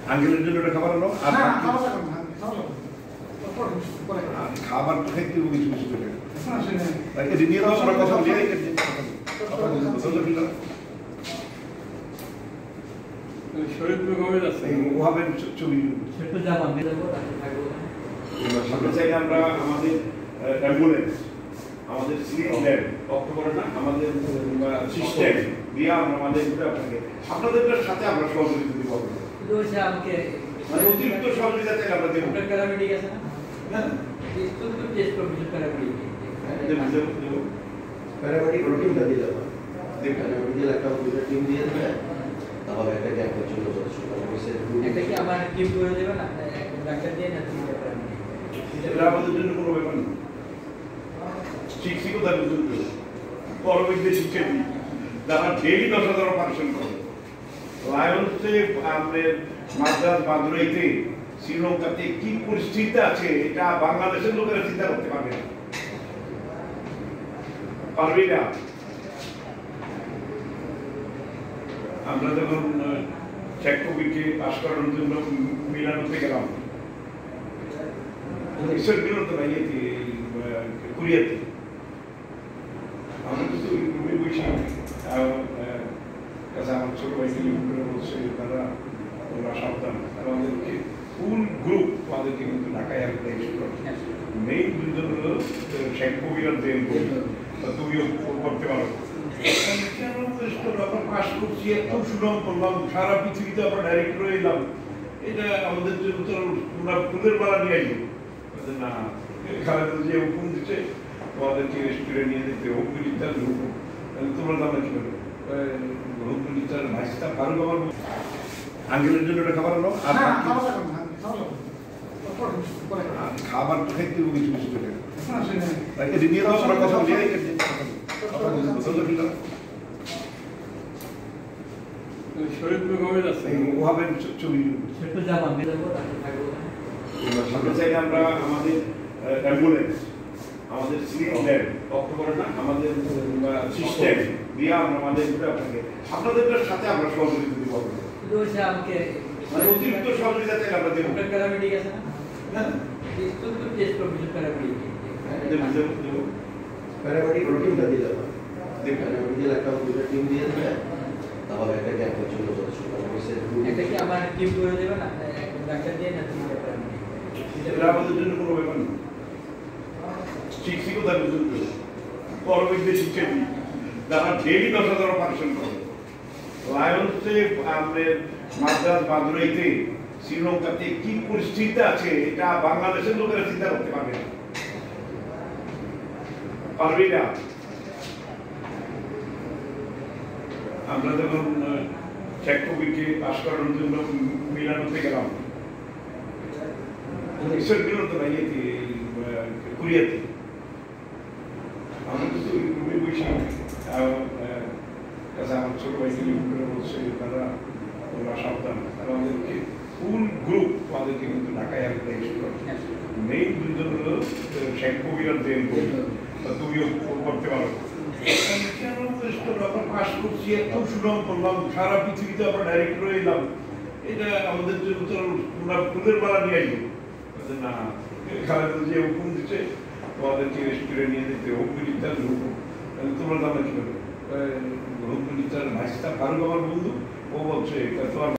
আঙ্কেলের জন্য একটা খাবার আনো আর খাবার তো খাইতে হবে কিছু কিছু করে তাকে নিয়ে দাও আমরা কথা বলি আমরা আমাদের অ্যাম্বুলেন্স আমাদের সিলিন্ডার অক্টোবরে না আমাদের সিস্টেম দিয়ে আমরা আমাদের আপনাদের সাথে আমরা সহযোগিতা দিব আমাকে মানে অতিরিক্ত সহযোগিতা চাইলে আমরা দেবো প্যারামেডিক আছে না হ্যাঁ তো টেস্ট প্রফেশন প্যারামেডিক দেবো প্যারামেডিক রুটিনটা দিয়ে দেবো প্যারামেডিক একটা টিম দিয়ে দেবে তাহলে একটা গ্যাপের জন্য যথেষ্ট একটা কি আমার টিম করে দেবে না ডাক্তার দিয়ে না তিনটা প্যারামেডিক এটা আমাদের জন্য কোনো ব্যাপার না শিক্ষিকতা বুঝুন পরবর্তী শিক্ষা দিই যারা ডেইলি 10,000 অপারেশন করে লায়ন্সে আমাদের মাদ্রাজ মাদুরাইতে শ্রীলঙ্কাতে কি পরিস্থিতি আছে এটা বাংলাদেশের লোকেরা চিন্তা করতে পারবে না পারবি না আমরা যখন শেখ কবিরকে পাশ করানোর জন্য মিলানোতে গেলাম ঈশ্বর বিরত ভাইয়েতে কুরিয়াতে আমরা কিন্তু রুমে বসে আমার ছোট ভাইকে বলছে তারা ওরা সাবধান আমাদেরকে ফুল গ্রুপ আমাদেরকে কিন্তু ঢাকায় মেইন দুজন হলো শেখ কবির আর জেন কবির তুমিও করতে পারো আমরা পাশ করছি এত সুনাম করলাম সারা পৃথিবীতে আমরা ডাইরেক্ট রয়ে এলাম এটা আমাদের জন্য তোমরা ফুলের মালা নিয়ে আইলো না খালেদা যে হুকুম দিচ্ছে তোমাদেরকে রেস্টুরেন্ট নিয়ে যেতে হুকুম দিতে হুকুম তোমরা দাম কি করবে হুকুম দিতে ভাইসটা ফারুক আমার আঙ্কেলের জন্য একটা খাবার আনো আর খাবার তো খাইতে হবে কিছু কিছু করে তাকে নিয়ে দাও আমরা কথা বলি ওভাবে ছবি চাইলে আমরা আমাদের অ্যাম্বুলেন্স আমাদের সিলিন্ডার অক্টোবরে না আমাদের সিস্টেম দিয়ে আমরা আমাদের আপনাদের সাথে আমরা সহযোগিতা দিব আমাকে মানে অতিরিক্ত সহযোগিতা চাইলে আমরা দেবো প্যারামেডিক আছে না হ্যাঁ তো টেস্ট প্রফেশন প্যারামেডিক দেবো প্যারামেডিক রুটিনটা দিয়ে দেবো প্যারামেডিক একটা টিম দিয়ে দেবে তাহলে একটা গ্যাপের জন্য যথেষ্ট একটা কি আমার টিম করে দেবে না ডাক্তার দিয়ে না তিনটা প্যারামেডিক এটা আমাদের জন্য কোনো ব্যাপার না শিক্ষিকতা বুঝুন পরবর্তী শিক্ষা দিই যারা ডেইলি 10,000 অপারেশন করে লায়ন্সে আমাদের মাদ্রাজ মাদুরাইতে শ্রীলঙ্কাতে কি পরিস্থিতি আছে এটা বাংলাদেশের লোকেরা চিন্তা করতে পারবে না পারবি না আমরা যখন শেখ কবিরকে পাশ করানোর জন্য মিলানোতে গেলাম ঈশ্বর বিরত ভাইয়েতে কুরিয়াতে আমরা কিন্তু রুমে বসে আমার ছোট ভাইকে বলছে তারা ওরা সাবধান আমাদেরকে ফুল গ্রুপ আমাদেরকে কিন্তু ঢাকায় মেইন দুজন হলো শেখ কবির আর জেন কবির তুমিও করতে পারো আমরা পাশ করছি এত সুনাম করলাম সারা পৃথিবীতে আমরা ডাইরেক্ট রয়ে এলাম এটা আমাদের জন্য তোমরা ফুলের মালা নিয়ে আইলো না খালেদা যে হুকুম দিচ্ছে তোমাদেরকে রেস্টুরেন্ট নিয়ে যেতে হুকুম দিতে হুকুম তোমরা দাম কি করবে হুকুম দিতে ভাইসটা ফারুক আমার বন্ধু ও বলছে তোমার